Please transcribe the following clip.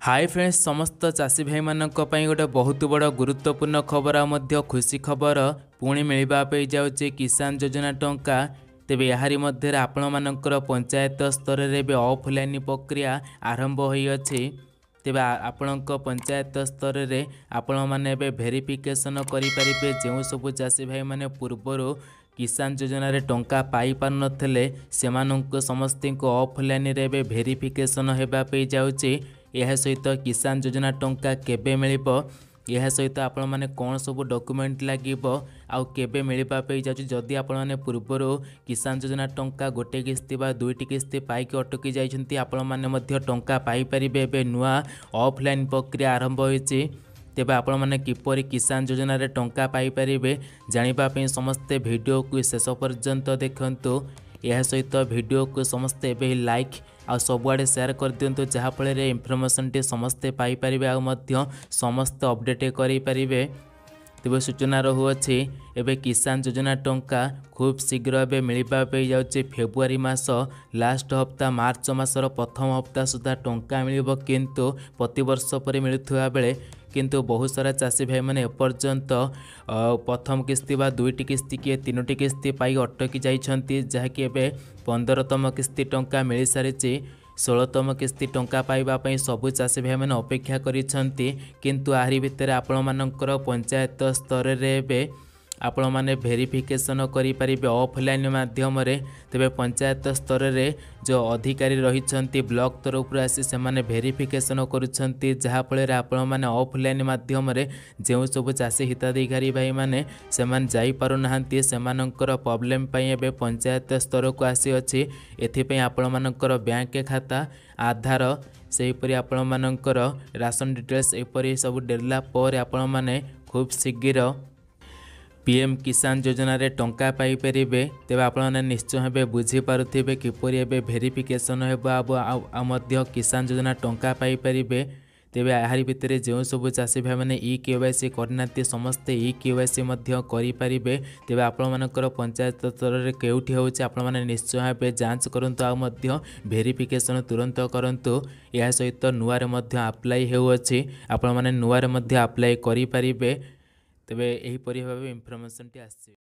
Hi friends समस्त चाषी भाई मानक पई गोटे बहुत बड़ गुरुत्वपूर्ण खबर आ खुशी खबर पुणी मिलवा पे जाउचे किसान योजना टंका। तेबे यारी मध्य आपण मानकर पंचायत स्तर में ऑफलाइन प्रक्रिया आरंभ होई अछि। तेबे आपणक पंचायत स्तर में आपण माने वेरिफिकेशन करि परिबे जेउ सब चाषी भाई माने पूर्वरु किसान योजना रे टंका पाई पार नथिले सेमानंक समस्ती को ऑफलाइन रे वेरिफिकेशन हेबा पे जाउचे। यह सहित किसान योजना टंका केबे मिलिबो यह सहित आपण माने कौन सब डॉक्यूमेंट लागिबो आउ केबे मिलवा पे जाउची। जदि आपण माने पूर्वरु किसान योजना टंका गोटे किस्ती बा दुईटी किस्ती पाइक अटकी जाइछंती आपण माने मध्य टंका पाई परिबे। एबे नुआ ऑफलाइन प्रक्रिया आरंभ होईची। तेबे आपण माने किपरि किसान योजना रे टंका पाई परिबे जानिबा पे समस्ते वीडियो को शेष पर्यंत देखंतु। यह सहित वीडियो को समस्ते एबे लाइक आ सबुआड़े शेयर कर दिंतु जहाँफल इनफर्मेशन टी समस्ते पाई परिबे आ मध्य समस्त अपडेट करि परिबे। तेबे सूचना रहुअछि एबे किसान योजना टंका खूब शीघ्र एबे मिलवा पे जाउछि। फेब्रुआरी मास लास्ट हप्ता मार्च मासर प्रथम हप्ता सुधा टंका मिलिबो किंतु प्रति वर्ष पर मिलुथुवा बेले किंतु बहुत सारा चाषी भाई मैंने एपर्यंत प्रथम किस्ती बा दुईटी किस्ती किए तीनोटी किस्ती पाई अटकी जाइछंती जहाँकि एबे 15तम किस्ती टंका मिल सारी 16तम किस्ती टंका पाइबा पई सबु चाषी भाई मैंने अपेक्षा करिछंती। किंतु आहारी भितर आपण मानकर पंचायत स्तर रे बे आपण माने वेरिफिकेशन करि परिबे ऑफलाइन माध्यम रे। तेबे पंचायत स्तर रे जो अधिकारी रहिछंती ब्लॉक तरफ आसी से माने वेरिफिकेशन करुछंती जहाँफल आपण माने ऑफलाइन माध्यम रे जेउ सब चाषी हिताधिकारी भाई माने से मान जाई पारु नाहंती सेमानंकर प्रॉब्लम पई एबे पंचायत स्तर को आसी अछि। एथि पई आपण मानकर बैंक खाता आधार सेहीपरि आपण मानकर राशन डिटेल्स एपरि सब डेला पर आपण माने खूब शीघ्र पीएम किसान योजना रे टंका पाई परिबे। तेबे आपण निश्चय हेबे बुझी पारुथिबे किपरि एबे वेरिफिकेशन हेबो आ मध्य किसान योजना टंका पाई परिबे। तेबे आहारी भितर जो सब चाषी भाई मैंने केवाईसी करनाती समस्ते केवाईसी मध्य करि परिबे। तेबे आपण मानकर पंचायत स्तर रे केउठी होउछि आपण माने निश्चय हेबे जांच करंतु आ मध्य वेरिफिकेशन तुरंत करंतु। या सहित नुआरे मध्य अप्लाई हेउछि आपण माने नुआरे मध्य अप्लाई करि परिबे। तेबे एही परि भाबे इन्फॉर्मेशन टी आछि।